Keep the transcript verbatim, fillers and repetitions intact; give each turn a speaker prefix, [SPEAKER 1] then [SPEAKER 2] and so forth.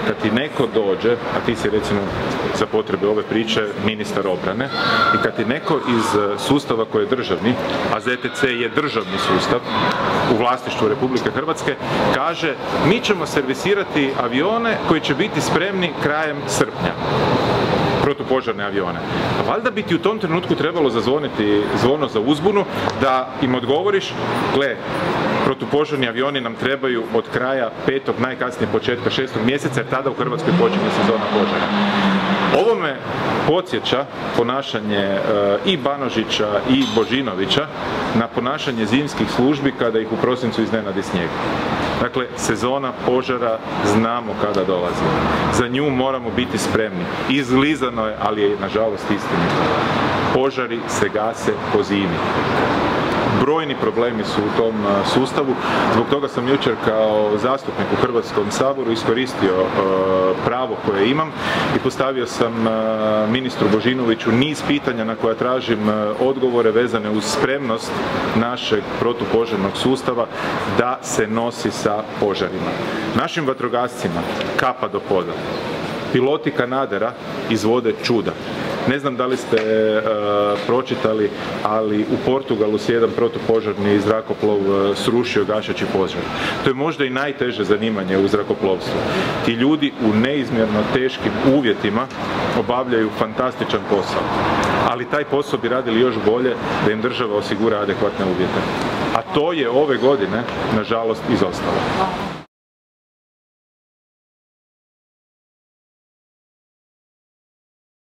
[SPEAKER 1] kad ti neko dođe, a ti si recimo za potrebe ove priče ministar obrane, i kad ti neko iz sustava koji je državni, a Z T C je državni sustav u vlasništvu Republike Hrvatske, kaže mi ćemo servisirati avione koji će biti spremni krajem srpnja. Protupožarne avione. A valjda bi ti u tom trenutku trebalo zazvoniti zvono za uzbunu da im odgovoriš, gle, protupožarni avioni nam trebaju od kraja petog, najkasnije početka šestog mjeseca, jer tada u Hrvatskoj počinje sezona požara. Ovo me podsjeća ponašanje e, i Banožića i Božinovića na ponašanje zimskih službi kada ih u prosincu iznenadi snijeg. Dakle, sezona požara znamo kada dolazi. Za nju moramo biti spremni. Izlizano je, ali je nažalost istinito. Požari se gase po zimi. Brojni problemi su u tom sustavu, zbog toga sam jučer kao zastupnik u Hrvatskom saboru iskoristio pravo koje imam i postavio sam ministru Božinoviću niz pitanja na koja tražim odgovore vezane uz spremnost našeg protupožarnog sustava da se nosi sa požarima. Našim vatrogascima kapa do poda. Piloti kanadera izvode čuda. Ne znam da li ste uh, pročitali, ali u Portugalu se jedan protupožarni zrakoplov uh, srušio gašeći požar. To je možda i najteže zanimanje u zrakoplovstvu. Ti ljudi u neizmjerno teškim uvjetima obavljaju fantastičan posao. Ali taj posao bi radili još bolje da im država osigura adekvatne uvjete. A to je ove godine, nažalost, izostalo.